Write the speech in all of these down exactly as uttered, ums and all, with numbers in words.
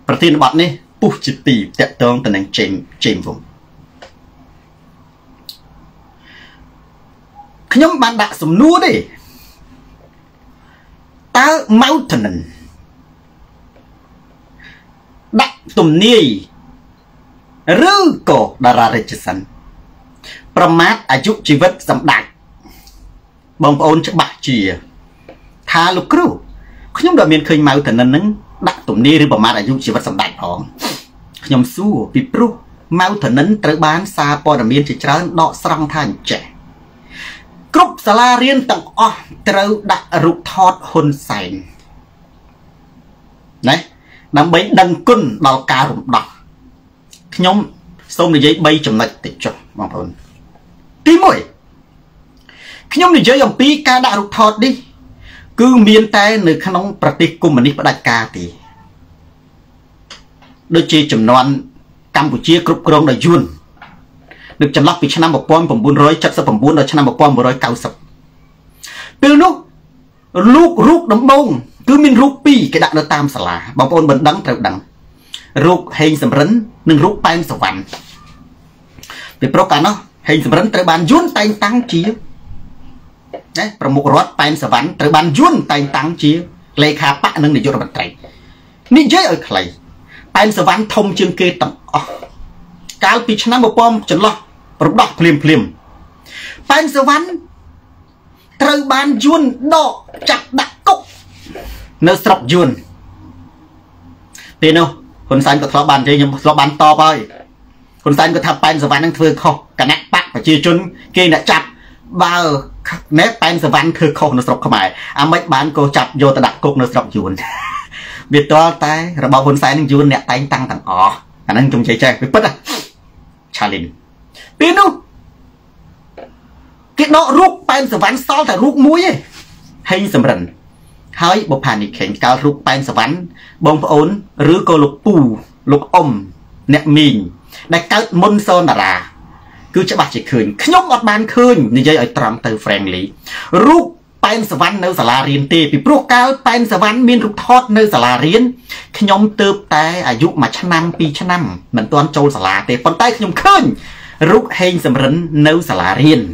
ประเทศบัดนี้ปุ๊บจิตปีแตะตองตำแหน่งเจมเจมผมขยมบันดาสมนูดิตาเมาถนนดักตุ่มนี่หรือก็ดาราเรจิสันประมาทอายุชีวิตสำดักบางปอนจะบาดเจียทาลูกครูขยมดอกเมียนเคยเมาถนนนั้นดักตุ่มนี่หรือประมาทอายุชีวิตสำดักพองขยมสู้ปิปรุเมาถนนตระบานซาปอดเมียนจิตร้อนดอกสรังท่านแจกรุบสลาเรียนต่างอ๋อเตาดักรุกทอดหุนใส่นะนำใบดังกุ้นดอกการุมดอกขยมส้มในใจใบจำนวนติดจบบางคนที่มวยขยมในใจอย่างปีการดักรุกทอดดิคือเมียนแต่ในขนมปฏิกุมนิปดักกาตีโดยเฉจำนวนกัมพูชีกรุบกรองโดยยุนđược chăm lắc vì chăn một pomผมบุญร้อยจัดสผมบุญโดยชนะmột pomบุญร้อยเก้าสิบปีนู้ลูกลูกน้ำบงคือมินลูกปีกระดาษเราตามสลาบางคนบันดังเต่าดังลูกเฮงสำรันหนึ่งลูกแป้งสวรรค์เป็นโปรการเนาะเฮงสำรันเต่าบานยุ่นแต่งตั้งจีนะประมุขรถแป้งสวรรค์เต่าบานยุ่นแต่งตั้งจีเลขาปะหนึ่งในยุโรปไตรนี่เยอะเอาใครแป้งสวรรค์ทมจึงเกตังการปีชนะมาปอมจนล็อกปลุกดอกเพลียมเพลียมเป็นสวรรค์ตรบานยุนดอกจับดักกุกเนื้อสระยุนเปียโนคนสันก็ทลบานใจยังทลบานต่อไปคนสันก็ทำเป็นสวรรค์นั่งเถื่อนเขากันแนะปะไปจีจุนเกณฑ์จับบ่าวเนื้อเป็นสวรรค์เถื่อนเขาเนื้อสระขมายอาไม่บานก็จับโยตดักกุกเนื้อสระยุนเบียดตัวตายระบาคนสันนั่งยุนเนี่ยแต่งตั้งต่างอ๋ออันนั้นจงใจใจไปปั๊ดอะชาลินปีนู้กิโนรูปเป็นสวรรค์ซ้อนแต่รูปมุ้ยให้สำรันเฮ้ยบุพานิเข่งการรูปเป็นสวรรค์บงพระองค์หรือโกลูกปูลูกอมเนมินได้เกิดมุนโซนาราคือจะบาดเจ็บคืนขยมอดบานคืนนี่ยังไอ้ตรังเตอร์แฟรงลีรูปเป็นสวรรค์ในสลาเรียนตีปีพวกเก้าเป็นสวรรค์มีรูปทอดในสลาเรียนขยมเติบแต่อายุมาชนะปีชนะเหมือนตอนโจสลาเตะปนใต้ขยมคืนรูปเฮงสำรันในสลาเรียน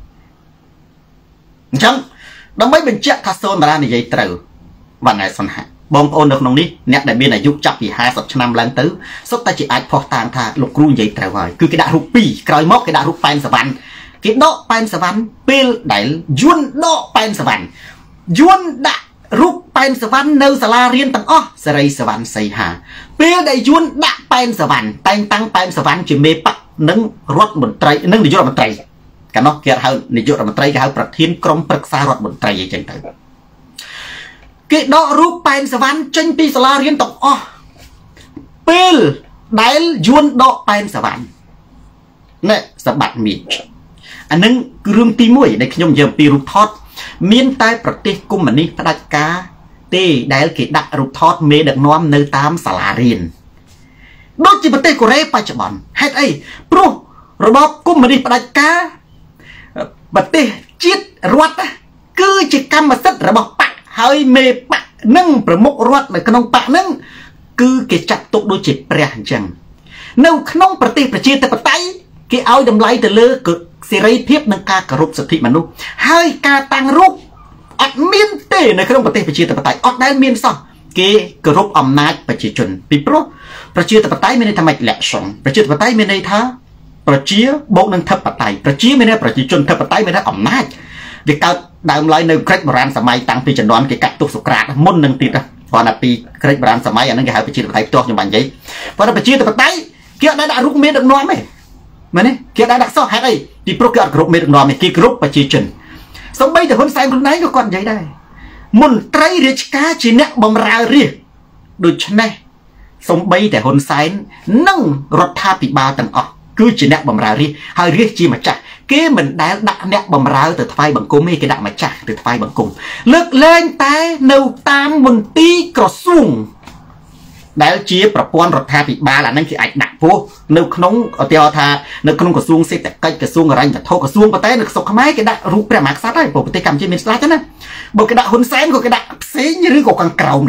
จังดังไม่เป็นเจ้าทัศน์มาในใจเต๋อวันไหนสนหาบองโอนดอกนองนี้เนี่ยได้เป็นอายุจับปีห้าสิบชนะลังตื้อสุดแต่จีอาจพอตามท่าลูกครูใจเต๋อไว้คือกระดาษรูปปีกลอยมอกกระดาษรูปเป็นสวรรค์กิโดเป็นสวรรค์เปลได้ยุนโดเป็นสวรรค์ยุนดะรูปเป็นสวรรค์ในสลาเรียนตั้งอ้อสไรสวรรค์ใส่หาเปลได้ยุนดะเป็นสวรรค์แต่งตั้งเป็นสวรรค์จีเมปะนึ่งรถบนไตรนึ่งนิยมบนไตรกันเนาะเกี่ยวกับนิยมบนไตรกับเขาประเทศกรมปรึกษารถบนไตรยังไงกิโดรูปเป็นสวรรค์จนปีสลาเรียนตกอ้อเปลได้ยุนโดเป็นสวรรค์เนี่ยสบัดมีอันนั้นเรื่องตีมวยในขยมเยี่ยมปีรูปทอดเมียนใต้ประเทศกุมมันนี่พระกาเต้ได้กิดักรูปทอดเมดักน้อมในตามสลาเรียนโดยจีประเทศกุเรปัจจุบันให้ไอ้ปลุกระบบกุมมันนี่พระกาประเทศจีดรัฐคือจิกรรมมาสัตระบบปะเฮ้ยเมปะนึ่งประมุขรัฐในขนมปะนึ่งคือเกิดจับตกโดยจิตเปลี่ยนจังในขนมประเทศประเทศแต่ประเทศเกี่ยวเอาดำไล่แต่เลือกเสรีเพียบนังการกรุบสถิมนุษย์ให้การตั้งรูปอัดเมียนเต้ในขนมประเทศประเทศแต่ประเทศอัดได้เมียนซะเกี่ยกรุบอำนาจประชาชนปีโปรประเทศแต่ประเทศไม่ได้ทำไมแหลกสองประเทศประเทศไม่ได้ท่าประเทศบกนังทับประเทศประเทศไม่ได้ประชาชนทับประเทศไม่ได้อำนาจเด็กเก่าดำไล่ในเครดโบราณสมัยตั้งปีจันทร์เกี่ยวกับตุกสุกราดมุ่นหนึ่งติดนะพอในปีเครดโบราณสมัยอันนั้นเกี่ยวกับประเทศประเทศตัวอย่างแบบนี้พอในประเทศแต่ประเทศเกี่ยวกับรูปเมียนดังน้อยไหมมันนี่เกี่ยวกับดักซ้อให้ไอ้ที่โปรแกรมกรุ๊ปเมดนอมกี่กรุ๊ปประชาชนสมัยแต่คนใส่คนไหนก็ก่อนใจได้มุนไตรเรียกกาจีเนะบอมราเรียดูชนะสมัยแต่คนใส่นั่งรถท่าปีบาตังออกคือจีเนะบอมราเรียให้เรียกจีมาจักเกี่ยมันได้ดักเนะบอมราแต่ไฟบังกุมไม่กี่ดักมาจักแต่ไฟบังกุมเลิกเล่นแต่เนื้อตามมุนตีกระสุ่งได้เจี๊ยบประปวนรถทาปีบาหล่ะนั่นคือไอ้หนักพวกนึกน้องเตียวทานึกน้องกระซุงเสร็จแต่ใกล้กระซุงอะไรแต่โทกระซุงประเทศนึกสกขมายกระดารูปประมาทซะได้ปกติกรรมจะมีสลายกันนะบอกกระดาหุ่นแสนกับกระดาเสียหรือกับกังเกลาไหน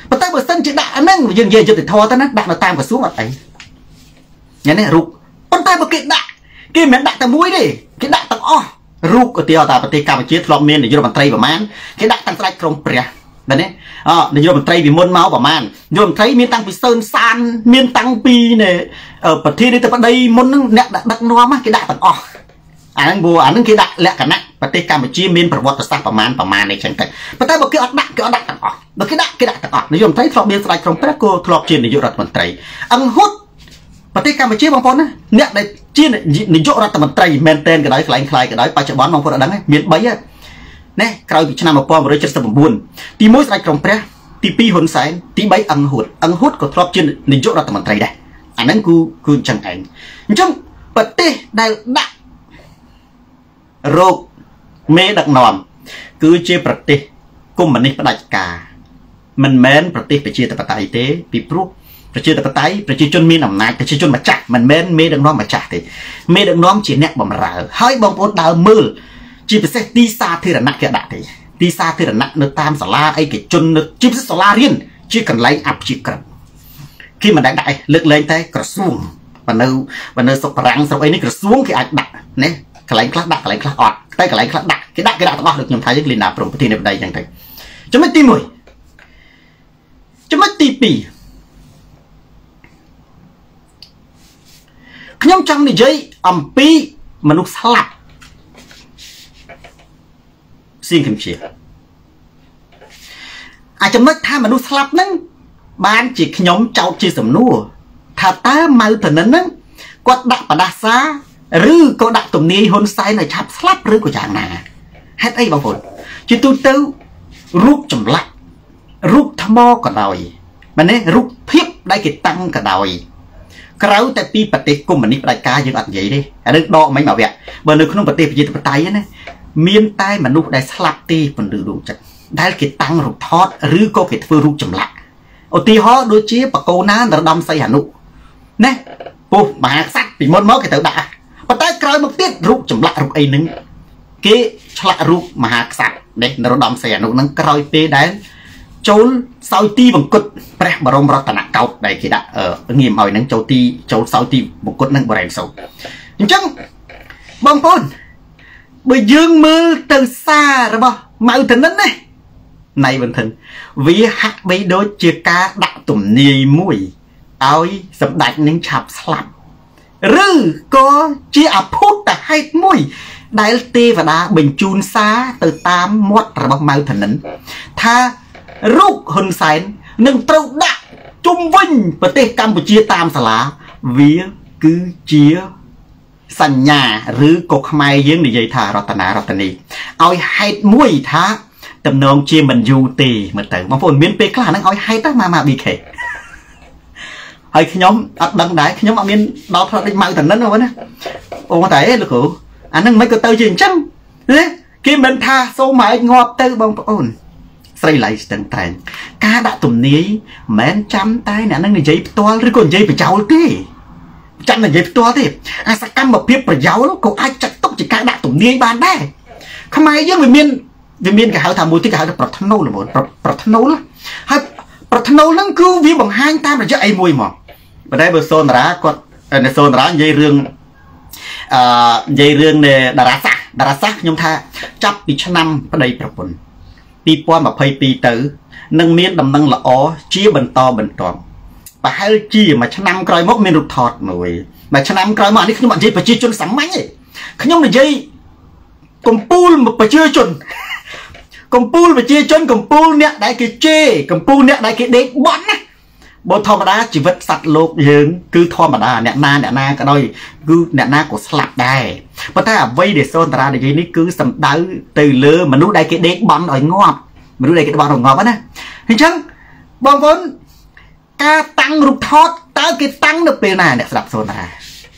ប៉ុន្តែបើសិនជាដាក់ហ្នឹងយើងនិយាយយុត្តិធម៌ទៅណាដាក់នៅតាមក្រសួងអត់អីញ៉ាំនេះរូបប៉ុន្តែបើគេដាក់គេមិនមែនដាក់តែមួយទេគេដាក់ទាំងអស់រូបឧទាហរណ៍ថាប្រទេសកម្ពុជាធ្លាប់មាននាយករដ្ឋមន្ត្រីប្រមាណគេដាក់ទាំងស្ដេចក្រមព្រះបាទនេះអនាយករដ្ឋមន្ត្រីពីមុនមកប្រមាណនាយករដ្ឋមន្ត្រីមានតាំងពីសឿនសានមានតាំងពីប្រធានាធិបតីមុនហ្នឹងអ្នកដឹកនាំគេដាក់ទាំងអស់អាហ្នឹងព្រោះអាហ្នឹងគេដាក់លក្ខណៈប្រទេសកម្ពុជាមានប្រវត្តិសាស្ត្រប្រមាណប្រមាណអីចឹងទៅប៉ុន្តែបើគេអត់ដាក់គេអត់ដាក់ទាំងអស់បើគេដាក់គេដាក់ទាំងអស់នាយករដ្ឋមន្ត្រីធ្លាប់មានស្ដេចក្រមព្រះក៏ធ្លាប់ជានាយករដ្ឋមន្ត្រីអង្គហ៊ុតប្រទេសកម្ពុជាបងប្អូនណាអ្នកដែលជានាយករដ្ឋមន្ត្រីមែនតែនក៏ដោយខ្លាំងខ្លាយក៏ដោយបច្ចុប្បន្នបងប្អូនអត់ដឹងទេមានបីហ្នឹងណែក្រោយពីឆ្នាំmột nghìn chín trăm七mươi chínទីមួយស្ដេចក្រមព្រះទីពីរហ៊ុនសែនទីបីអង្គហ៊ុតអង្គហ៊ុតក៏ធ្លាប់ជានាយករដ្ឋមន្ត្រីដែរអាហ្នឹងគឺគឺអញ្ចឹងឯងអញ្ចឹងប្រទេសដែលដាក់រោគមេដឹកនាំគឺជាប្រទេសកុម្មុយនីសផ្ដាច់ការមិនមែនប្រទេសប្រជាធិបតេយ្យទេពីព្រោះប្រជាធិបតេយ្យប្រជាជនមានអំណាចប្រជាជនម្ចាស់មិនមែនមេដឹកនាំម្ចាស់ទេមេដឹកនាំជាអ្នកបម្រើហើយបងប្អូនដើរមើលជាពិសេសទីសាធារណៈគេដាក់ទេទីសាធារណៈនៅតាមសាលាឯកជននៅជាពិសេសសាលារៀនជាកន្លែងអព្យាក្រឹតគេមិនដែលដាក់ឯងលើកលែងតែក្រសួងបើនៅបើនៅស្រុកបារាំងស្រុកអីនេះក្រសួងគេអាចដាក់ណាកន្លែងខ្លះដាក់កន្លែងខ្លះអត់តែកន្លែងខ្លះដាក់គេដាក់គេដាក់ទាំងអស់ដូចខ្ញុំថាយើងលីណាព្រមប្រធានាធិបតីអញ្ចឹងទៅចំណុចទីមួយចំណុចទីពីរខ្ញុំចង់និយាយអំពីមនុស្សស្លាប់សៀងខ្ញុំជាអាចំណុចថាមនុស្សស្លាប់ហ្នឹងបានជាខ្ញុំចោទជាសំណួរថាតើម៉ៅតនិនហ្នឹងគាត់ដាក់បដាសាឬក៏ដាក់ទំនាយហ៊ុនសែនឲ្យឆាប់ស្លាប់ឬក៏យ៉ាងណាហេតុអីបងប្អូនជាទូទៅរូបចម្លាក់រូបថ្មក៏ដោយមែនទេរូបភាពដែលគេតាំងក៏ដោយក្រៅតែពីប្រទេសកុម្មុយនីសផ្ដាច់ការយើងអត់និយាយទេអានេះដកមិនមកវគ្គបើនៅក្នុងប្រទេសប្រជាធិបតេយ្យណាមានតែមនុស្សដែលស្លាប់ទេពន្លឺដួងចិត្តដែលគេតាំងរូបថតឬក៏គេធ្វើរូបចម្លាក់ឧទាហរណ៍ដូចជាបកូណានរដំសីហនុណាពុះមហាក្សត្រពីមុនមកគេទៅដាក់ប៉ុន្តែក្រោយមកទៀតរូបចម្លាក់រូបអីហ្នឹងគេឆ្លាក់រូបមហាក្សត្រនេះនរដំសីហនុហ្នឹងក្រោយពេលដែលចូលសោយទីបង្គត់ព្រះបរមរតនកោដ្ឋដែលគេដាក់ងៀមឲ្យហ្នឹងចូលទីចូលសោយទីបង្គត់ហ្នឹងបរិញ្ញាសោអញ្ចឹងបងប្អូនបើយើងមើលទៅសាររបស់ម៉ៅតនិនណាណៃបន្តិនវាហាក់បីដូចជាការដាក់ទំនាយមួយឲ្យសម្ដេចនឹងឆាប់ស្លាប់ឬក៏ជាអភូតហេតុមួយដែលទេវតាបញ្ជូនសារទៅតាមមាត់របស់ម៉ៅតនិនថារូបហ៊ុនសែននឹងត្រូវដាក់ជុំវិញប្រទេសកម្ពុជាតាមសាលាវាគឺជាសញ្ញាឬក៏ខ្មែរយើងនិយាយថារតនារតនីឲ្យហេតុមួយថាតំណងជាមិនយូរទេមើលទៅបងប្អូនមានពេលខ្លះហ្នឹងឲ្យហេតុណាម៉ា ប៊ី ខេ ហើយខ្ញុំអត់ដឹងដែរខ្ញុំអត់មានដល់ផ្លូវដូចម៉ៅតនិនទេណាអូតែលោកគ្រូអាហ្នឹងមិនក៏ទៅជាអញ្ចឹងណាគេមិនថាសូមឲ្យងាប់ទៅបងប្អូនស្រីឡៃស្ទឹងត្រែងការដាក់ទំនាយមិនចាំតែអ្នកនឹងនិយាយផ្ទាល់ឬក៏និយាយបញ្ចោលទេចាំនិយាយផ្ទាល់ទេអាសកម្មភាពប្រយោលក៏អាចចាត់ទុកជាការដាក់ទំនាយបានដែរខ្មែរយើងវាមានវាមានគេហៅថាមួយទីគេហៅថាប្រថ្នូលហ្មងប្រថ្នូលហើយប្រថ្នូលហ្នឹងគឺវាបង្ហាញតាមរយៈអីមួយមកបើតែបើសូនតារាគាត់នៅសូនតារានិយាយរឿងអឺនិយាយរឿងនៃតារាសាស្ត្រតារាសាស្ត្រខ្ញុំថាចាប់ពីឆ្នាំប្តីប្រពន្ធពីរពាន់ម្ភៃពីរទៅនឹងមានដំណឹងល្អជាបន្តបន្ទាប់ប្រហែលជាមួយឆ្នាំក្រោយមកមានរូបថតមួយមួយឆ្នាំក្រោយមកនេះខ្ញុំអត់និយាយប្រជាជនសាមញ្ញទេខ្ញុំនិយាយកំពូលប្រជាជនកំពូលប្រជាជនកំពូលអ្នកដែលគេជេរកំពូលអ្នកដែលគេដេកបន់ណាបើធម្មតាជីវិតសត្វលោកយើងគឺធម្មតាអ្នកណាអ្នកណាក៏ដោយគឺអ្នកណាក៏ស្លាប់ដែរប៉ុន្តែអ្វីដែលសូនតារានិយាយនេះគឺសំដៅទៅលើមនុស្សដែលគេដេកបន់ឲ្យងាប់មនុស្សដែលគេបន់ឲ្យងាប់ណាអញ្ចឹងបងប្អូនការតាំងរូបថតតើគេតាំងនៅពេលណាអ្នកស្ដាប់សូនតារា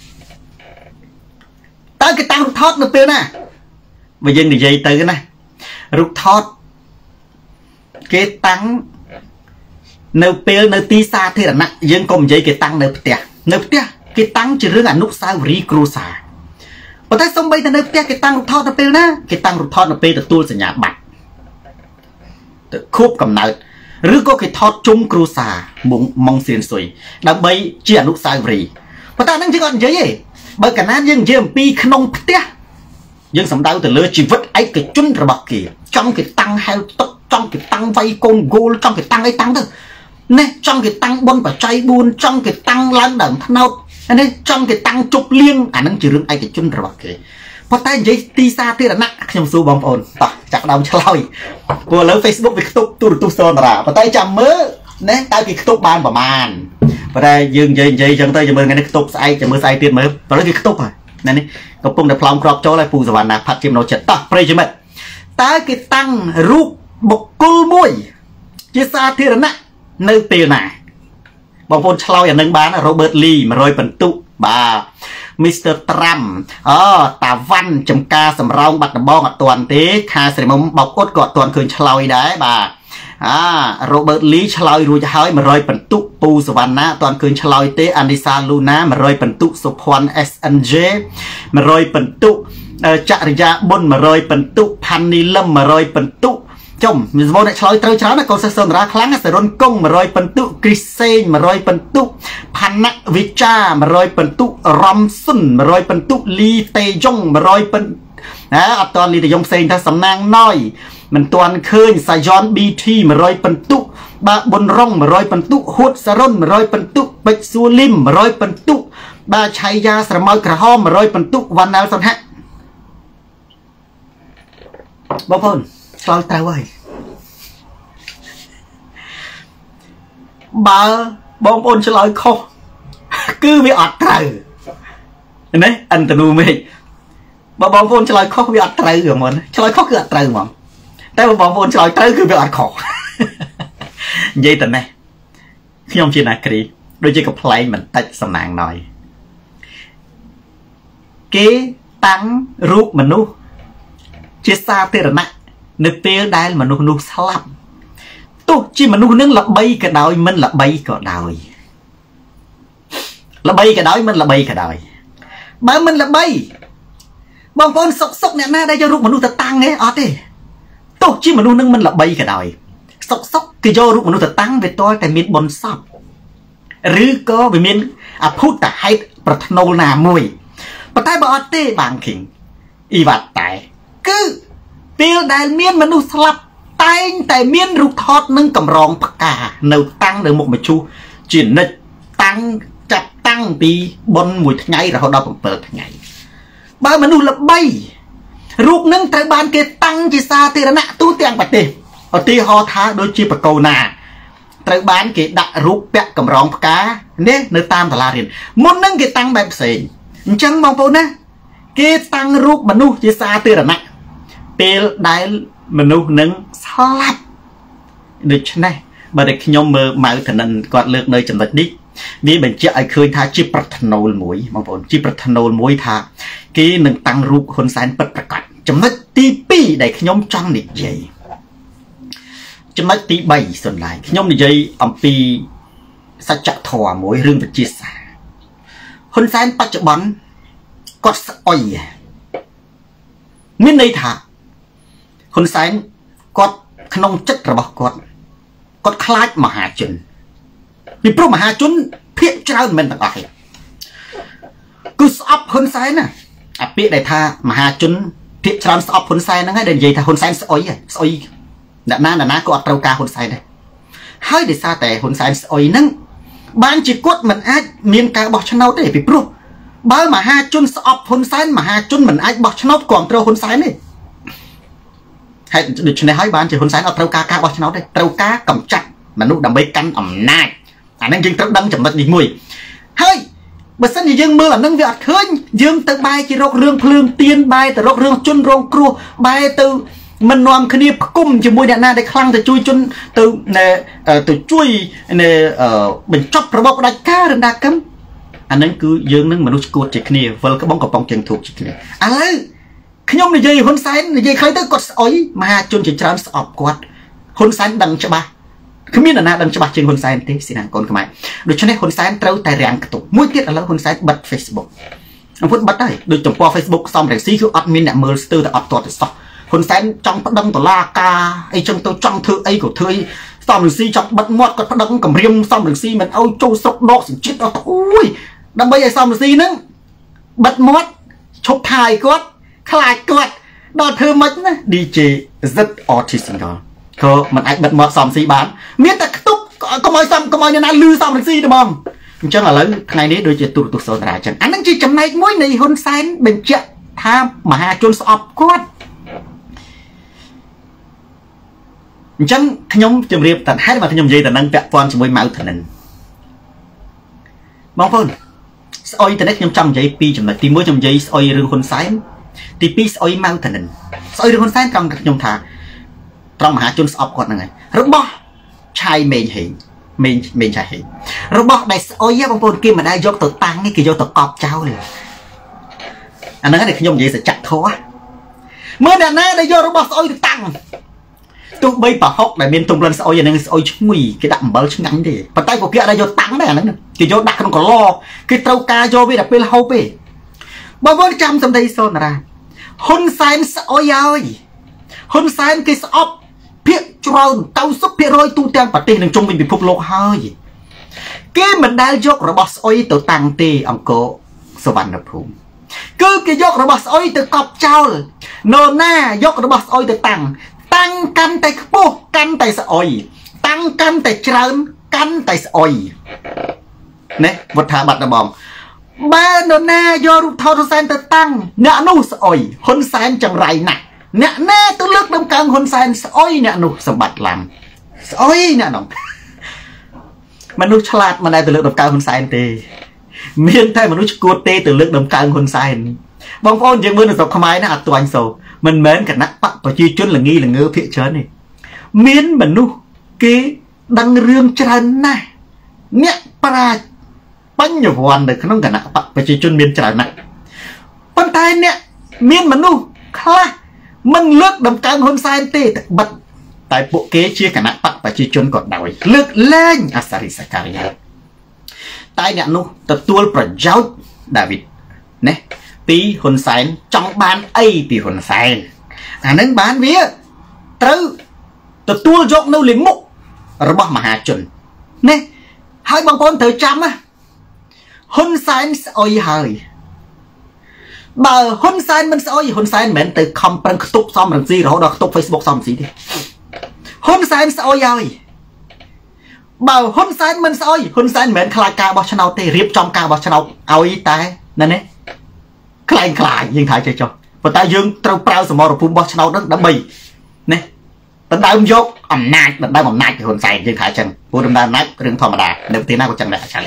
តើគេតាំងរូបថតនៅពេលណាបើយើងនិយាយទៅណារូបថតគេតាំងនៅពេលនៅទីសាធារណៈយើងកុំនិយាយគេតាំងនៅផ្ទះនៅផ្ទះគេតាំងជារឿងអនុស្សាវរីយ៍គ្រួសារប៉ុន្តែសូម្បីតែនៅផ្ទះគេតាំងរូបថតនៅពេលណាគេតាំងរូបថតនៅពេលទទួលសញ្ញាបត្រទៅខួបកំណើតหรือก็คือทอดจุ่มครูสามุงมองเสียนสวยดับใบเจียนุสายรีเพราะตานั่งที่ก่อนเยอะเบอร์กันนั้นยังเยี่ยมปีขนมเตี้ยยังสำดาวแต่เลือชีวิตไอ้กิจุนระบักกี่จ้องกิตังเฮลตจ้องกิตังไวโกงโกลจ้องกิตังไอ้ตังเถอะเนี่ยจ้องกิตังบนปัจจัยบุญจ้องกิตังล้างดั่งทนาวอันนี้จ้องกิตังจุกเลี้ยงอันนั้นจะเรื่องไอ้กิจุนระบักกี่พอตายยี่ตีซาที่ระนักขยมสู้บอมโอนต่อจากดาวเฉลยกลัวแล้วเฟซบุ๊กไปตุกตุตุโซนระพอตายจำมือเนี่ยตายกิตุกบานประมาณพอตายยืนยืนยืนจังตายจะมือไงนี่ตุกใส่จะมือใส่เตียนมือตอนนั้นกิตุกอ่ะนั่นนี่ก็ปุ่งแต่พร้อมครอบโจ้เลยปูสวรรค์นะพัดจิมโนจัดต่อไปใช่ไหมตายกิตังรูปบกกุลมวยจีซาที่ระนักในเตียนน่ะบางคนเฉลยอย่างหนึ่งบ้านโรเบิร์ตลีมารอยบรรทุกบามิสเตอร์ทรัมป์อ๋อตาวันจำกาสำรองบัตรบองตัวนี้คาเสริมบอกอดกอดตัวคืนเฉลยได้บ่าอ่าโรเบิร์ตลีเฉลยรู้จะให้มารอยบรรทุกปูสวรรค์นะตอนคืนเฉลยเตอันดิซาลูนามารอยบรรทุกสุพรเอสเอ็นเจมารอยบรรทุกจริยาบนมารอยบรรทุกพันนิลมมารอยบรรทุกจมมีสมองเฉลยเตาเช้านะก็เสนอครั้งแต่รนกงมารอยบรรทุกกริเซนมารอยบรรทุกพันนักวิจามารอยบรรทุกรอมซุนมารอยบรรทุกลีเตยงมารอยบรรนะอัตอนลีเตยงเซนถ้าสำนางน้อยมันตอนคืนสายอนบีทีมารอยบรรทุกบาบนร่องมารอยบรรทุกฮุดสรนมารอยบรรทุกเบกซูลิมมารอยบรรทุกบาชัยยาสระมอยกระห้อมมารอยบรรทุกวันนาลสันฮะบางคนลอยตายไว้บาบองปนฉลอยคอคือวิอัดไตรเห็นไหมอันตนูไม่บาบองปนฉลอยคอวิอัดไตรเหรอมันฉลอยคอคืออัดไตรมั้งแต่บองปนฉลอยไตรคือวิอัดคอยี่แต่ไหนขยมชีนักกรีโดยเฉพาะเพลงมันตัดสมางหน่อยเกตั้งรูปมนุษย์เจสซาเตระนะนึกเตี้ยได้มนุษย์นุษย์สลับตัวจีมนุษย์นึงละใบกระดอยมันละใบกระดอยละใบกระดอยมันละใบกระดอยบ้ามันละใบบางคนสกสกเนี่ยน่าได้จะรูปมนุษย์ตะตังไงอ๋อเต้ตัวจีมนุษย์นึงมันละใบกระดอยสกสกคือโยรูปมนุษย์ตะตังไปตัวแต่มีบนซับหรือก็ไปมีอ่ะพูดแต่ให้ประทโนนามวยประทายบอเต้บางขิงอีวัดตายคือเปียได้เมียนมนุษย์สลับแต่แต่เมียนรูปทอดนึ่งกำรองปากกาเนื้อตั้งเนื้อหมกมาชูจีนนึกตั้งจับตั้งปีบนมวยทั้งไงเราเขาดาวเปิดทั้งไงบ้ามนุษย์ละใบรูปนึ่งไทยบ้านเกตั้งจีซาเตระนะตู้เตียงปฏิเอาตีหอท้าโดยจีปะโกนาไทยบ้านเกดักรูปแปะกำรองปากกาเนี่ยเนื้อตามตลาดเรียนมุนนึ่งเกตั้งแบบเสียงจังมองปูนะเกตั้งรูปมนุษย์จีซาเตระนะเปลได้มนุษย์นึงสลับดึกนะบริขยมมือมาถนันกอดเลือกในจังหวัดนี้มีเป็นเจ้าไอเคยท่าจีปรัตโนลมวยบางคนจีปรัตโนลมวยท่ากีหนึ่งตั้งรูปคนแสนปัดประกาศจังหวัดตีปีได้ขยมจังนิดใหญ่จังหวัดตีใบส่วนใหญ่ขยมนิดใหญ่อัมปีสัจธรรมมวยเรื่องปัจจิสาคนแสนปัจจุบันกอดอ้อยมิในท่าคนแสนกอดขนมจัดระบบกอดกอดคล้ายมหาจุนมีพระมหาจุนเพียรเจ้ามันต่างกันกูสอบคนแสนน่ะอ่ะเปียได้ท่ามหาจุนเพียรเจ้าสอบคนแสนนั่งให้เดินยัยท่าคนแสนสอยอ่ะสอยดังนั้นดังนั้นก็อัตราการคนแสนได้ให้ได้ซาแต่คนแสนสอยนั่งบ้านจีกดมันอาจมีการบอกชนะได้ไปพระบ้านมหาจุนสอบคนแสนมหาจุนมันอาจบอกชนะก่อนตัวคนแสนนี่ให้ดูชนให้บ้านจีคนแสนเอาเต้ากาการบอกชนะได้เต้ากากำจัดมนุษย์ดำไปกันอ่ำนาอันนั้นยังต้องดังจับมันอีกมวยเฮ้ยบัดนั้นยังมือหลังนั่งเวียดเคยยังตึกใบจีรกเรื่องเพลิงเตียนใบแต่รกเรื่องจุนโรงครัวใบตึมันนอมคณีกุ้มจีมวยเนี่ยน่าได้คลั่งแต่จุยจุนตึเนี่ยเอ่อตึจุยเนี่ยเอ่อเป็นจับระบบได้ก้าเรื่องดักกันอันนั้นคือยังนั่งมนุษย์กดจีคณีเวลก็บ้องกับปองเจียงถูกจีคณีอะไรขยมในยี่คนแสนในยี่ใครต้องกดอ้อยมาจนจีจานสอบกดคนแสนดังใช่ปะคือมีนาดังฉบับเชิงคนไซน์ที่สินะคนขมายโดยเฉพาะคนไซน์เต้าแต่แรงกระตุกมุ่งเทียบแล้วคนไซน์บัดเฟซบุ๊กอันพูดบัดได้โดยจำพอเฟซบุ๊กซ้อมแรงซีคืออัดมินเนี่ยเมอร์สเตอร์แต่อัดตัวแต่สอบคนไซน์จังประดังตัวลากาไอจังตัวจังเธอไอของเธอសំរងស៊ីចង់បិទមាត់គាត់ប្តឹងគម្រាមសំរងស៊ីមិនឲ្យចូលស្រុកដកសញ្ជាតិអត់អូយដើម្បីឲ្យសំរងស៊ីហ្នឹងបិទមាត់ឈប់ថាយគាត់ខ្លាចគាត់ដល់ធ្វើម៉េចណា ឌី ជេ Z Artisanal ក៏មិនអាចបិទមាត់សំរងស៊ីបានមានតែខ្ទប់កុំឲ្យសំកុំឲ្យអ្នកណាលឺសំរងស៊ីទេបងអញ្ចឹងឥឡូវថ្ងៃនេះដូចជាទូរទស្សន៍សូតារាអញ្ចឹងអានឹងជាចំណែកមួយនៃហ៊ុនសែនបញ្ជាក់ថាមហាជនស្អប់គាត់អញ្ចឹងខ្ញុំជម្រាបតែហេតុមកខ្ញុំនិយាយតែនឹងពាក់ព័ន្ធជាមួយម៉ៅធនិនបងប្អូនស្អុយតែនេះខ្ញុំចង់និយាយពីចំណុចទីមួយខ្ញុំនិយាយស្អុយរឿងហ៊ុនសែនទីពីរស្អុយម៉ៅធនិនស្អុយរឿងហ៊ុនសែនត្រង់ខ្ញុំថាត្រង់មហាជនស្អប់គាត់ហ្នឹងហើយរបស់ឆៃមេងហេងមេងមេងឆៃហេងរបស់ដែលស្អុយបងប្អូនគេមិនដែលយកទៅតាំងនេះគេយកទៅកប់ចោលអាហ្នឹងឯងខ្ញុំនិយាយសច្ចធម៌មើលអ្នកណាដែលយករបស់ស្អុយទៅតាំងទោះបីប្រហុកដែលមានទំលិនស្អុយអានឹងស្អុយឈ្ងុយគេដាក់អំបិលឆ្ងាញ់ទេប៉ុន្តែពួកគេអត់យកតាំងដែរអាហ្នឹងគេយកដាក់ក្នុងកឡគេត្រូវការយកវាដល់ពេលហូបទេបងប្អូនចាំសម្ដីសូនរាហ៊ុនសែនស្អុយហើយហ៊ុនសែនគេស្អប់ភាគច្រើន 九十ភាគរយ ទូទាំងប្រទេសនឹងជុំវិញពិភពលោកហើយគេមិនដែលយករបស់ស្អុយទៅតាំងទេអង្គរសវណ្ណភូមិគឺគេយករបស់ស្អុយទៅកប់ចោលនរណាយករបស់ស្អុយទៅតាំងតាំងកាន់តែខ្ពស់កាន់តែស្អុយតាំងកាន់តែច្រើនកាន់តែស្អុយណែវត្តថាបាត់ដបងបើនរណាយករូបថតហ៊ុនសែនទៅតាំងអ្នកនោះស្អុយហ៊ុនសែនចង្រៃណាស់អ្នកណាទៅលើកដំកើងហ៊ុនសែនស្អុយអ្នកនោះសម្បត្តិឡាំស្អុយអ្នកនោះមនុស្សឆ្លាតមិនដែលទៅលើកដំកើងហ៊ុនសែនទេមានតែមនុស្សឈួតទេទៅលើកដំកើងហ៊ុនសែនបងប្អូនយើងមើលនៅស្រុកខ្មែរណាអត់ទាញសូមិនមែនគណៈបកប្រជាជនល្ងីល្ងើភាគច្រើនទេមានមនុស្សគេដឹងរឿងច្រើនណាស់អ្នកប្រាជ្ញបញ្ញវន្តនៅក្នុងគណៈបកប្រជាជនមានច្រើនណាស់ប៉ុន្តែអ្នកមានមនុស្សខ្លះមិនលើកដំកើងហ៊ុនសែនទេបិទតែពួកគេជាគណៈបកប្រជាជនក៏ដោយលើកលែងអសារិសការីតែអ្នកនោះទទួលប្រយោជន៍ដាវីតណាពីហ៊ុនសែនចង់បានអីពីហ៊ុនសែនអានឹងបានវាត្រូវទទួលយកនៅលិមុខរបស់មហាជនណាហើយបងប្អូនត្រូវចាំណាហ៊ុនសែនស្អុយហើយបើហ៊ុនសែនមិនស្អុយហ៊ុនសែនមិនមែនទៅខំប្រឹងខ្ទប់សំរងស៊ីរហូតដល់ខ្ទប់ Facebook សំរងស៊ីទេហ៊ុនសែនស្អុយហើយបើហ៊ុនសែនមិនស្អុយហ៊ុនសែនមិនមែនខ្លាចការបោះឆ្នោតទេរៀបចំការបោះឆ្នោតឲ្យតែណានេះខ្លែងខ្លាយយើងថាចេះចុះប៉ុន្តែយើងត្រូវប្រើសមរភូមិបោះឆ្នោតហ្នឹងដើម្បីណាដណ្ដើមយកអំណាចដណ្ដើមអំណាចពីហ៊ុនសែនយើងថាចឹងព្រោះដណ្ដើមអំណាចរឿងធម្មតានៅប្រទេសណាក៏ចឹងដែរអញ្ចឹង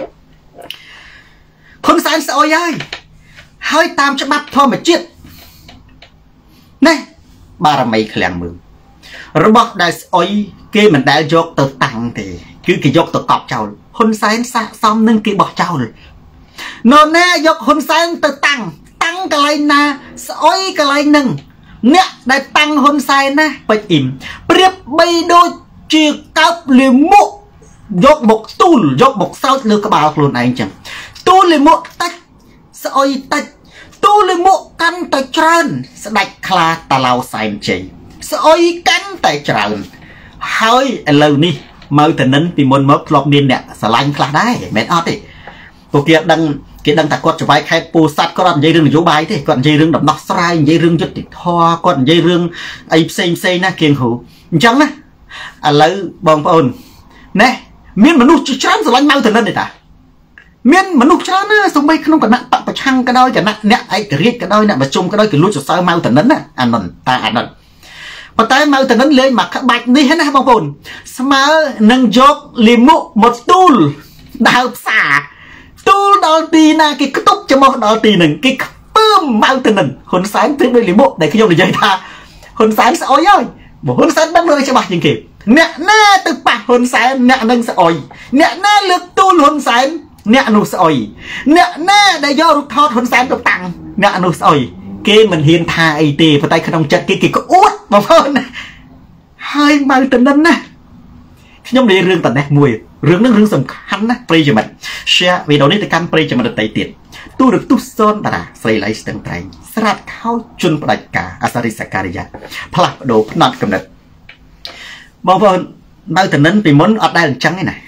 ហ៊ុនសែនស្អុយហើយហើយតាមច្បាប់ធម្មជាតិណាបារមីឃ្លាំងមើលរបស់ដែលស្អុយគេមិនដែលយកទៅតាំងទេគឺគេយកទៅកប់ចោលហ៊ុនសែនស័កសមនឹងគេបោះចោលនរណាយកហ៊ុនសែនទៅតាំងតាំងកន្លែងណាស្អុយកន្លែងនឹងអ្នកដែលតាំងហ៊ុនសែនណាពេជ្រអ៊ីមប្រៀបបីដូចជាកោបលាមកយកមកទូលយកមកសោចលើក្បាលខ្លួនឯងចឹងទូលលាមកតិចស្អុយតិចទូលលាមកកាន់តែច្រើនស្ដាច់ខ្លាតាឡៅសែនជ័យស្អុយកាន់តែច្រើនហើយឥឡូវនេះម៉ៅតនិនពីមុនមកធ្លាប់មានអ្នកស្រឡាញ់ខ្លះដែរមិនអត់ទេពួកគេដឹងគេដឹងតែគាត់ច្បាយខេតពូសัตว์គាត់អត់និយាយរឿងនយោបាយទេគាត់និយាយរឿងដំណោះស្រាយនិយាយរឿងយុត្តិធម៌គាត់និយាយរឿងអីផ្សេងផ្សេងណាគៀងហ៊ូអញ្ចឹងណាឥឡូវបងប្អូនណែមានមនុស្សច្រើនស្រឡាញ់ម៉ៅតនិនទេតាមានមនុស្សច្រើនណាសូម្បីក្នុងគណៈបពប្រឆាំងក៏ដោយគណៈអ្នកឯករាជ្យក៏ដោយអ្នកប្រជុំក៏ដោយគេលួចសរសើរម៉ៅតនិនណាអានុនតាអានុនប៉ុន្តែម៉ៅតនិនលេងមកក្បាច់នេះណាបងប្អូនស្មើនឹងយកលីមុខមកទូលដើរផ្សារទូលដល់ទីណាគេខ្ទប់ចំោះដល់ទីនឹងគេខ្ពើមម៉ៅតនិនហ៊ុនសែនព្រៀបដូចលីមុខដែលខ្ញុំនិយាយថាហ៊ុនសែនស្អុយហើយបើហ៊ុនសែនដឹងរឿងច្បាស់ជាងគេអ្នកណាទៅប៉ះហ៊ុនសែនអ្នកនឹងស្អុយអ្នកណាលើកទូលហ៊ុនសែនអ្នកនោះស្អុយអ្នកណាដែលយករូបថតហ៊ុនសែនទៅតាំងអ្នកនោះស្អុយគេមិនហ៊ានថាអីទេប៉ុន្តែក្នុងចិត្តគេគេក៏អួតបងប្អូនហើយម៉ៅតនិនណាខ្ញុំនិយាយរឿងតនេះមួយរឿងនឹងរឿងសំខាន់ណាប្រិយមិត្ត share វីដេអូនេះទៅកាន់ប្រិយមិត្តដទៃទៀតទូរទស្សន៍សូនតារាស្រីឡៃស្ទឹងត្រែងស្រាតខោជន់ផ្ដាច់ការអសារិសការីយ៉ាផ្លាស់ប្ដូរផ្នត់កំណត់បងប្អូននៅទៅនិនពីមុនអត់ដែលអញ្ចឹងទេណា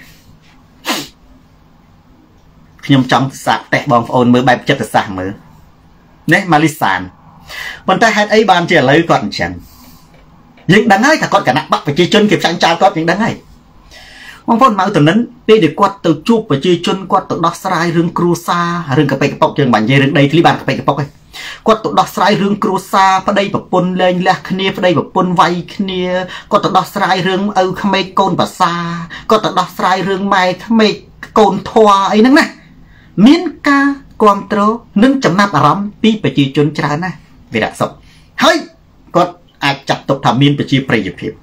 ខ្ញុំចង់សាកតេះបងប្អូនមើលបែបចិត្តសាស្ត្រមើលនេះម៉ាលីសានប៉ុន្តែហេតុអីបានជាឥឡូវគាត់អញ្ចឹងយើងដឹងហើយថាគាត់គណៈបកប្រជាជនគេផ្សាយចោលគាត់យើងដឹងហើយបងប្អូនមកទៅនិនពេលដែលគាត់ទៅជួបប្រជាជនគាត់ទៅដោះស្រាយរឿងគ្រួសាររឿងកប៉ិកកប៉ុកយើងមិននិយាយរឿងដីធ្លីបានកប៉ិកកប៉ុកទេគាត់ទៅដោះស្រាយរឿងគ្រួសារប្តីប្រពន្ធលែងលះគ្នាប្តីប្រពន្ធវាយគ្នាគាត់ទៅដោះស្រាយរឿងឪក្មេកកូនប្រសាគាត់ទៅដោះស្រាយរឿងម៉ែក្មេកកូនធွာអីហ្នឹងណាមានការគ្រប់គ្រងនិងចំណាប់អារម្មណ៍ពីប្រជាជនច្រើនណាស់វីរៈសុខហើយគាត់អាចចាត់ទុកថាមានប្រជាប្រិយភាព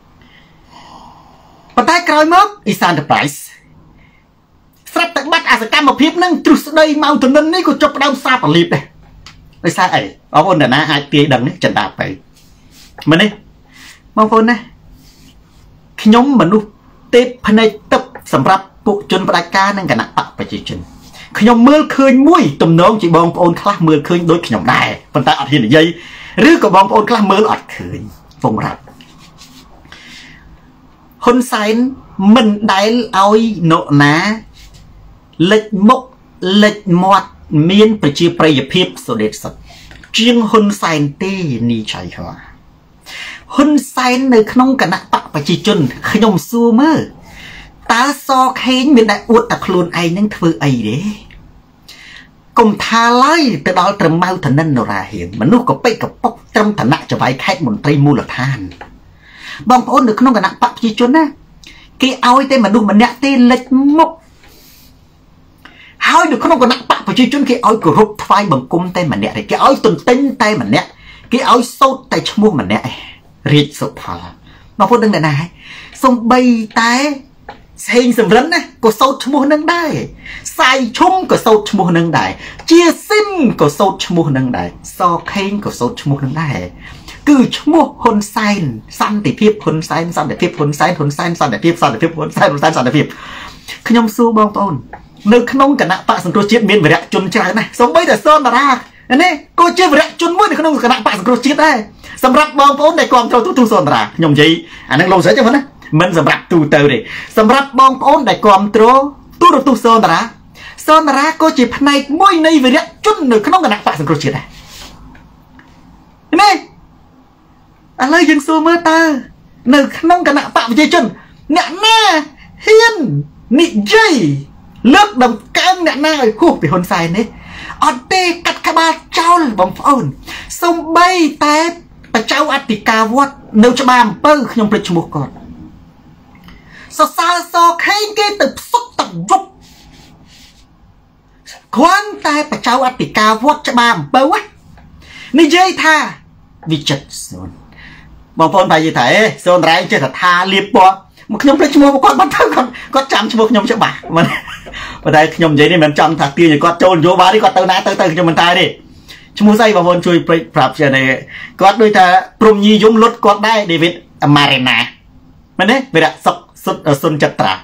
ប៉ុន្តែក្រោយមកអ៊ីសាន Enterprise ស្រាប់តែបាត់អាសកម្មភាពហ្នឹងទ្រឹស្ដីម៉ៅទនិននេះក៏ចុះផ្ដើមសាបលីបដែរដោយសារអីបងប្អូនតាណាអាចទាយដឹងនេះចិនតាបៃមែនទេបងប្អូនណាខ្ញុំមនុស្សទេពភ្នែកទឹកសម្រាប់ពួកជនផ្ដាច់ការនិងគណៈបកប្រជាជនខ្ញុំមើលឃើញមួយទំនងជាបងប្អូនខ្លះមើលឃើញដូចខ្ញុំដែរប៉ុន្តែអត់ហ៊ាននិយាយឬក៏បងប្អូនខ្លះមើលអត់ឃើញពងរ៉ាត់ហ៊ុនសែនមិនដែលឲ្យនរណាលេចមុខលេចមាត់មានប្រជាប្រិយភាពសុដេតសុតជាងហ៊ុនសែនទេនីឆៃហោហ៊ុនសែននៅក្នុងគណៈបកប្រជាជនខ្ញុំសួរមើលតើសខេងមានតែអួតតែខ្លួនឯងនឹងធ្វើអីទេកុំថាឡើយទៅដល់ត្រឹមម៉ៅធនិននរាហៀងមនុស្សកប៉ិកកប៉ុកត្រឹមឋានៈចវាយខេត្តមន្ត្រីមូលដ្ឋានបងប្អូននៅក្នុងគណៈបកប្រជាជនណាគេឲ្យតែមនុស្សម្នាក់ទេលេចមុខហើយនៅក្នុងគណៈបកប្រជាជនគេឲ្យគោរពថ្វាយបង្គំតែម្នាក់ទេគេឲ្យទន្ទិញតែម្នាក់គេឲ្យសោតតែឈ្មោះម្នាក់ឯងរាជសុផលបងប្អូនដឹងតែណាសំបីតែស្ហេងសំរិនណាក៏សោតឈ្មោះនឹងដែរសាយឈុំក៏សោតឈ្មោះនឹងដែរជាស៊ីមក៏សោតឈ្មោះនឹងដែរសខេងក៏សោតឈ្មោះនឹងដែរគឺឈ្មោះហ៊ុនសែនសន្តិភាពហ៊ុនសែនសន្តិភាពហ៊ុនសែនហ៊ុនសែនសន្តិភាពសន្តិភាពហ៊ុនសែនហ៊ុនសែនសន្តិភាពខ្ញុំសួរបងប្អូននៅក្នុងគណៈបកសង្គ្រោះជាតិមានវីរៈជនច្រើនណាស់សូម្បីតែសនតារានេះក៏ជាវីរៈជនមួយនៅក្នុងគណៈបកសង្គ្រោះជាតិដែរសម្រាប់បងប្អូនដែលគ្រប់គ្រងទូទូសនតារាខ្ញុំនិយាយអានឹងលោកស្រីចឹងណាមិនសម្រាប់ទូទៅទេសម្រាប់បងប្អូនដែលគ្រប់គ្រងទូរទស្សន៍សនតារាសនតារាក៏ជាផ្នែកមួយនៃវីរៈជននៅក្នុងគណៈបកសង្គ្រោះជាតិដែរនេះឥឡូវយើងសួរមើលតើនៅក្នុងគណៈបកប្រជាជនអ្នកណាហ៊ាននិយាយលើកដំកើងអ្នកណាឲ្យហួសពីហ៊ុនសែននេះអត់ទេកាត់ក្បាលចោលបងប្អូនសំបីតែបច្ចៅអធិការវត្តនៅច្បារអំពៅខ្ញុំភ្លេចឈ្មោះគាត់សរសើរសខេងគេទៅផ្សុកទៅយប់គ្រាន់តែបច្ចៅអធិការវត្តច្បារអំពៅនិយាយថាវិចិត្រសូនបងប្អូនបាយនិយាយថាអេសូនរ៉ែងចេះតែថាលៀបពណ៌មកខ្ញុំភ្លេចឈ្មោះគាត់បាត់ទៅគាត់គាត់ចាំឈ្មោះខ្ញុំច្បាស់មិនប៉ុន្តែខ្ញុំនិយាយនេះមិនចំថាទាញឲ្យគាត់ចូលនយោបាយនេះគាត់ទៅណាទៅទៅខ្ញុំមិនតែទេឈ្មោះស្អីបងប្អូនជួយប្រាប់ជានេះគាត់ដូចថាព្រំញីយំលុតគាត់ដែរដេវីតម៉ារ៉េណាមែនទេវីរៈសុកសុតសុនចត្រា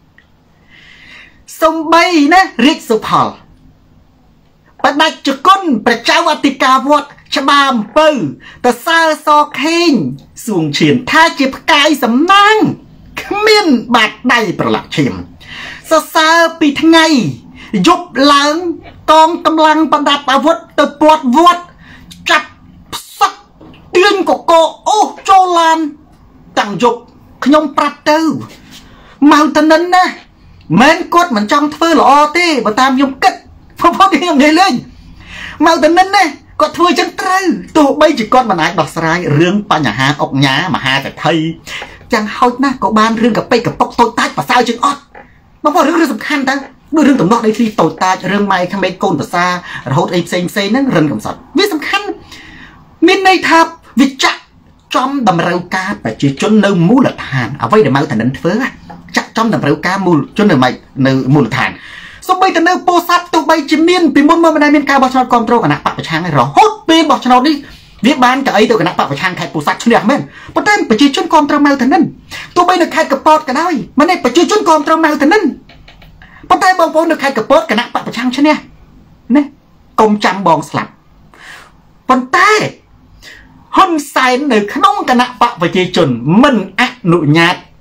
សំបីណារាជសុផលបដិជគុណប្រជាអធិការវត្តច្បារអំពៅតសើសខេងសួងឈៀនថាជាផ្កាយសំណាងគ្មានបាតដៃប្រឡាក់ឈាមសរសើរពីថ្ងៃយប់ឡើងកងកម្លាំងបណ្ដាប់អាវុធទៅពាត់វត្តចាប់ផ្សឹកទាញកកអូសចូលឡានតាំងយប់ខ្ញុំប្រាប់ទៅម៉ៅតនិនណាមែនគាត់មិនចង់ធ្វើល្អទេបើតាមខ្ញុំគិតព្រោះខ្ញុំនិយាយលេងម៉ៅតនិនណាគាត់ធ្វើចឹងត្រូវទោះបីជាគាត់មិនអាចដោះស្រាយរឿងបញ្ហាអុកញ៉ាមហាកថៃចឹងហោចណាស់ក៏បានរឿងកប៉ិកកប៉ុកតូចតាចប្រសើរជាងអត់មកព្រោះរឿងសំខាន់តើដូចរឿងតំណក់ដីធ្លីតូចតាចរឿងម៉ែក្មេកកូនប្រសារហូតអីផ្សេងផ្សេងហ្នឹងរិនកំសត់វាសំខាន់មានន័យថាវិចាក់ចំតម្រូវការប្រជាជននៅមូលដ្ឋានអ្វីដែលម៉ៅតនិនធ្វើចាក់ចំតម្រូវការមូលជននៅនៅមូលដ្ឋានសូម្បីតែនៅពោធិ៍សាត់ទោះបីជាមានពីមុនមកមិនដែលមានការបោះឆ្នោតគ្រប់គ្រងគណៈបកប្រឆាំងឯរហូតពេលបោះឆ្នោតនេះវាបានកៅអីទៅគណៈបកប្រឆាំងខេត្តពោធិ៍សាត់ឈ្នះមែនប៉ុន្តែប្រជាជនគ្រប់គ្រងម៉ៅតនិនទោះបីនៅខេត្តកពតក៏ដោយមិនទេប្រជាជនគ្រប់គ្រងម៉ៅតនិនប៉ុន្តែបងប្អូននៅខេត្តកពតគណៈបកប្រឆាំងឈ្នះណាកុំចាំបងស្លាប់ប៉ុន្តែហ៊ុនសែននៅក្នុងគណៈបកប្រជាជនមិនអនុញ្ញាត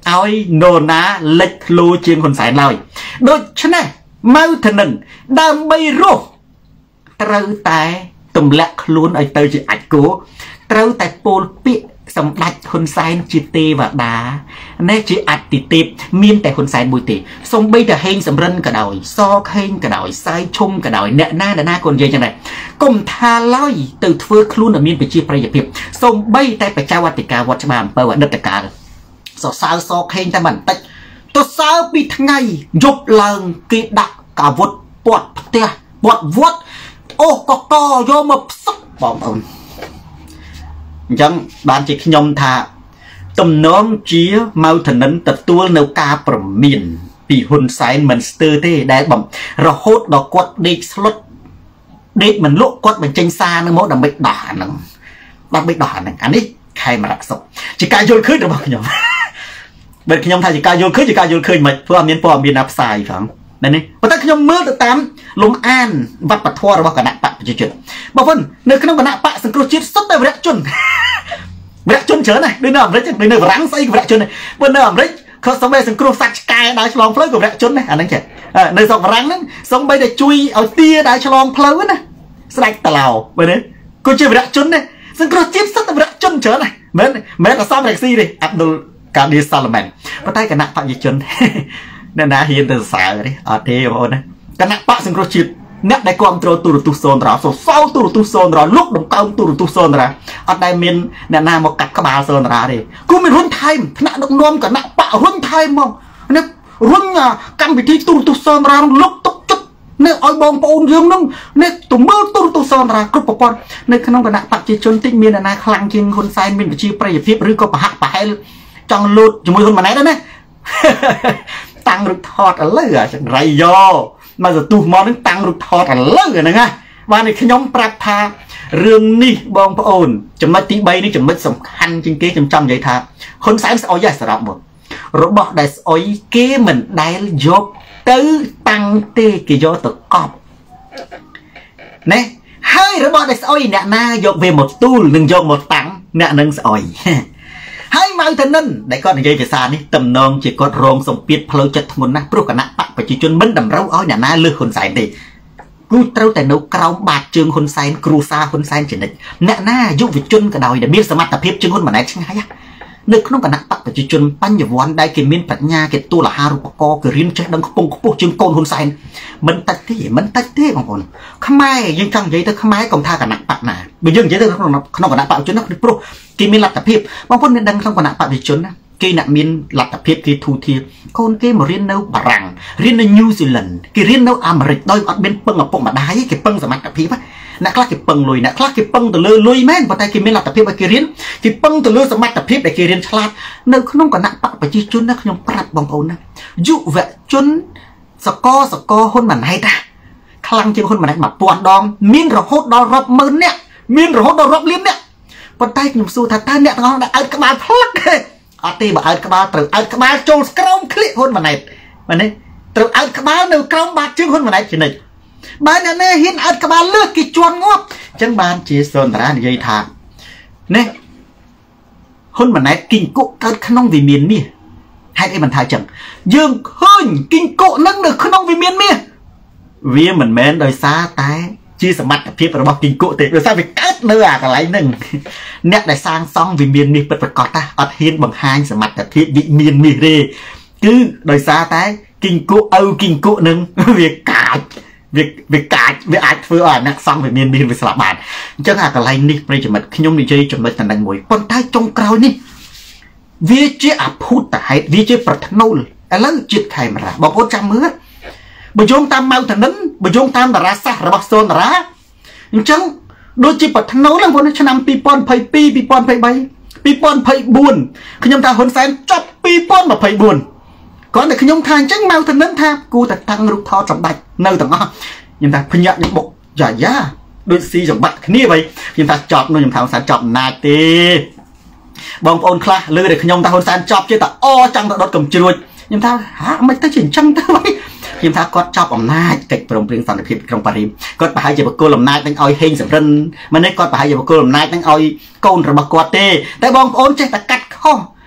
เอาโนนาเล็กลูเชียงคนสายลอยโดยฉะนั้นมาถนนดำใบโรเต้าแต่ตุ่มละล้วนไอเตยจีอัดกูเต้าแต่ปูปิสำหรับคนสายจีเตแบบดาเนจีอัดติดติดมีนแต่คนสายบุยติทรงใบแต่เฮงสำรันกระดอยซอกเฮงกระดอยสายชุ่มกระดอยเนื้อหน้าหน้าคนเยอะจังเลยก้มทาลอยตื่นเฟื่อคลุ้นมีนไปจีประหยัดเพียบทรงใบแต่ไปเจ้าวัติกาวัชบามเปิดวันเดตการสาวสาวซอกเฮงแต่มันติดตัวสาวปีทั้งไงยุบลังกีดักกาวุธปวดเตี้ยปวดวัดโอ้ก็ก็โยมมาสักบอมอุ่นยังบานจิตยมทาตุ่มน้อมเจี๊ยมาถนนตัดตัวเนวกาประมินปีหุ่นสายมันสเตอร์เต้ได้บ่มเราโคตรดอกกวดเด็กสลดเด็กมันลุกกวดมันเจงซาหนึ่งโมดำไปด่าหนึ่งดำไปด่าหนึ่งอันนี้ใครมารักษาจิกายโยนขึ้นหรือเปล่าขยมเบ็ดขยมทายจิกายโยนขึ้นจิกายโยนขึ้นมาเพื่อมีนปอมีนับสายฝังนั่นนี่พอตั้งขยมมือตามลมอ่านวัดปัดทั่วเราบอกกันนะปะจุดจุดบอกว่าในขนมกันนะปะสังกฤษจิตสุดแต่เวรจุนเวรจุนเฉยนะด้วยน้ำริด้วยน้ำรังไส้กับเวรจุนบนน้ำริเขาสมัยสังกฤษสักกายได้ฉลองเพลิงกับเวรจุนนะอันนั้นแค่ในสองรังนั้นสมัยได้จุยเอาเตี้ยได้ฉลองเพลิงนะสไลด์ตะเหลาไปเนี่ยกูเจอเวรจุนเนี่ยสังกฤษจิตสุดแต่เวรจุนเฉยนะเหมือนเหมือนกับซ้อมแท็กซี่เลยอับดุลกาดีซาลแมนพอใต้กันนะปะยิ่งจุนนั่นนะเห็นแต่สายเลยอ๋อเท่โอ้นะกันนะปะสังกฤษจิตเนี่ยได้ความตัวตุรุตุโซนเราโซ่ตุรุตุโซนเราลุกดมเกาตุรุตุโซนเราอันใดมินเนี่ยนามากัดกระบาลโซนเราดิกูมีรุ่นไทม์ขณะดงนมกับนักปะรุ่นไทม์มองเนี่ยรุ่นอ่ะกันไปที่ตุรุตุโซนเราลุกตุกจุดเนี่ยอ้อยบองปูนยืงนึงเนี่ยตุ่มมือตุรุตุโซนเรากรุบปอนในขนมกับนักปัจจิชนติ๊กมีนานาคลังจริงคนไซน์มินไปชีประหยัดพิบหรือก็ปะหักปะให้จังลุดจมูกคนมาไหนได้ไหมตั้งรึทอดอะไรอ่ะไรโยมาจะตูมอนึงตังรุดทอดอะไรเลยนะไงว่าในขยมปรับทาเรื่องนี้บองพระโอนจำไม่ตีใบนี่จำไม่สำคัญจริงเก๋จำจำใหญ่ทาคนสายสอยใหญ่สระหมดรบบอกได้สอยเก๋เหมือนได้ยกตื้อตังเตกิโยตกอบเนี่ยให้รบบอกได้สอยเนี่ยนายกเวหมดตู้หนึ่งยกหมดตังเนี่ยหนึ่งสอยให้มาเท่านั้นได้ก็ในใจจะซานี่ตำนองจีก็โรงส่งเปียดเพลจัดทงนะปลุกกันนะปะไปจีจนมันดำเราเอาอย่างน่าเลือกคนใส่ดีกูเต้าแต่นกกราวบาดจึงคนใส่ครูซาคนใส่เฉยๆเนี่ยน่ายุวิจนกระดอยเดี๋ยวมีสมัติเพียบจึงคนมาไหนช่างไงอะนึกน้องกันนะปะไปจีจนปั้นหยวนได้เกินมินปัญญาเกิดตัวละห้ารูปกอเกิดเรียนเช็ดดังปงปงจึงโกนคนใส่มันตัดที่มันตัดที่ของคนขมายยังจังยัยเธอขมายกองท่ากันนะปะหนาไปยังยัยเธอขนมขนมกันนะปะจนนักดิโปรกินมินหลับแต่เพียบบางคนเนี่ยดังขนมกันนะปะไปจนนะกีนักมินหลับแต่เพียบกีทูทีคนกีมาเรียนเอาบารังเรียนในนิวซีแลนด์กีเรียนเอาอเมริกโดยอัดเป็นปังกับปงมาได้กีปังสมัครแต่เพียบนักคลาสกีปังลุยนักคลาสกีปังตัวเลยลุยแม่งพอแต่กีมินหลับแต่เพียบกีเรียนกีปังตัวเลยสมัครแต่เพียบแต่กีเรียนฉลาดในขนมกันนะปะไปจีจนนะขนมปรับบางคนนะยุเวจนสกอสกอคนมันให้ตาคลังจริงคนมันให้มาปวดดองมินระหดดอรอบมือเนี่ยมินระหดดอรอบลิ้นเนี่ยพอใต้ขนมสู้ทัดท่านเนี่ยต้องได้เอากระบาลพลักเลยอาตีบอกเอากระบาลตรึเอากระบาลโจลสกรมคลิคนมันไหนมันนี่ตรึเอากระบาลหนึ่งกรมบาดจึงคนมันไหนจีนึกบ้านเนี่ยเห็นเอากระบาลเลือกกี่จวนงบจังบ้านจีโซนตราเนี่ยทางเนี่ยคนมันไหนกินกุ๊กเกิดขนมวิเมียนนี่ให้ได้มันทายจังยืงขึ้นกินกุ๊กนั่งหนึ่งขนมวิเมียนนี่เวียเหมือนแม้นโดยซาตายชีสมัติเพียบเราบอกกินกุเตะโดยซาไปเกิดเนื้ออะไรหนึ่งเนี่ยได้สร้างซองวิเมียนมีเปิดประกอบตาอัดเห็นบางไฮสมัติเพียบวิเมียนมีเรคือโดยซาตายกินกุเอากินกุหนึ่งเวียกาดเวียเวียกาดเวียอาจเฟื่อนะซองวิเมียนมีไปสลับบาทจังหากอะไรนี่ไม่จะมันขยมในใจจนมันตันดังมวยปนท้ายจงกราวนี่เวียเจ้าพูดแต่ให้เวียเจ้าประทนุลแล้วจิตใครมาละบอกว่าจำมือบยงตามเมาถนนบยงตามดาราซาระบักโซนดาราจังโดยจิปัทโนแล้วคนชนะปีปอนไพปีปีปอนไพใบปีปอนไพบุญขยมทางคนแสนจับปีปอนมาไพบุญก่อนแต่ขยมทางจังเมาถนนทางกูแต่ทางรูปทอจับได้เนื้อต่างอ่ะยังทางพญายังบอกอย่าย่าโดยซีจับบัตรนี่ไปยังทางจับนู่นยังทางสารจับนาตีบางคนคลาเลยเด็กขยมทางคนแสนจับเจ้าแต่อ้อจังแต่รถกำจรวดยังทางหาไม่ได้ฉินจังเท่าไหร่พิมพ์ท่าก็ชอบอำนาจเด็กปรมเปลี่ยนสันติภาพกรงปารีก็ไปหาเจ้าบุกโกลอำนาจตั้งเอาเฮงสำเร็จมันนี่ก็ไปหาเจ้าบุกโกลอำนาจตั้งเอาโกนระบกวเต้แต่บางคนเจ้าตะกัดข้อ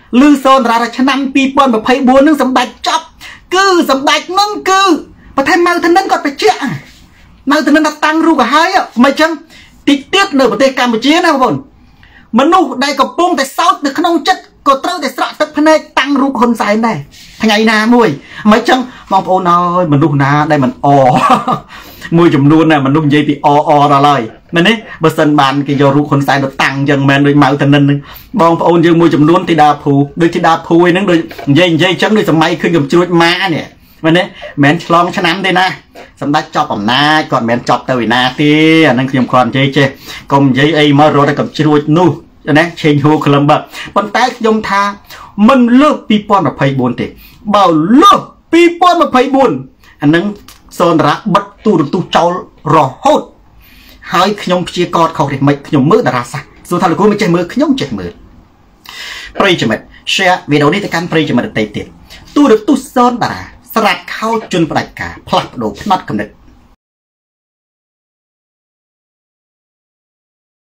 លឺសូនតារាឆ្នាំពីរពាន់ยี่สิบสี่នឹងសម្ដេចចប់គឺសម្ដេចនឹងគឺប្រធានម៉ៅធនិនគាត់បញ្ជាក់ម៉ៅធនិនតាំងរូបក៏ហើយមិនចឹងតិចទៀតនៅប្រទេសកម្ពុជាណាបងប្អូនមនុស្សដែលកំពុងតែសោតនៅក្នុងចិត្តក៏ត្រូវតែស្រក់ទឹកភ្នែកតាំងរូបហ៊ុនសែនដែរថ្ងៃណាមួយមិនចឹងបងប្អូនអើយមនុស្សណាដែលមិនអមួយចំនួនណាមនុស្សនិយាយពីអអដល់ហើយមែនទេបើសិនបានគេយករូបហ៊ុនសែនទៅតាំងចឹងមែនដូចម៉ៅធនិននឹងបងប្អូនយើងមួយចំនួនទីដាភូដូចទីដាភូឯហ្នឹងដូចនិយាយនិយាយចឹងដូចសម័យឃើញកំជ្រួចម៉ានេះមែនទេមិនឆ្លងឆ្នាំទេណាសម្ដេចចប់អំណាចគាត់មិនមែនចប់ទៅឯណាទេអាហ្នឹងខ្ញុំគ្រាន់និយាយចេះកុំនិយាយអីមករត់តែកំជ្រួចនោះណាឆេងហូក្លឹមបាត់ប៉ុន្តែខ្ញុំថាមិនលើសពីរពាន់ยี่สิบสี่ទេបើលើសពីរពាន់ยี่สิบสี่អាហ្នឹងសូនតារាបិទទូរទស្សន៍ចោលរហូតហើយខ្ញុំព្យាករខុសទេមិនខ្ញុំមើលតារាសាស្ត្រសួរថាលោកគ្រូមិនចេះមើលខ្ញុំចេះមើលប្រិយមិត្ត share វីដេអូនេះទៅកាន់ប្រិយមិត្តដទៃទៀតទូរទស្សន៍សូនតារាស្រាត់ខោជន់ផ្ដាច់ការផ្លាស់ប្ដូរផ្នត់កំណត់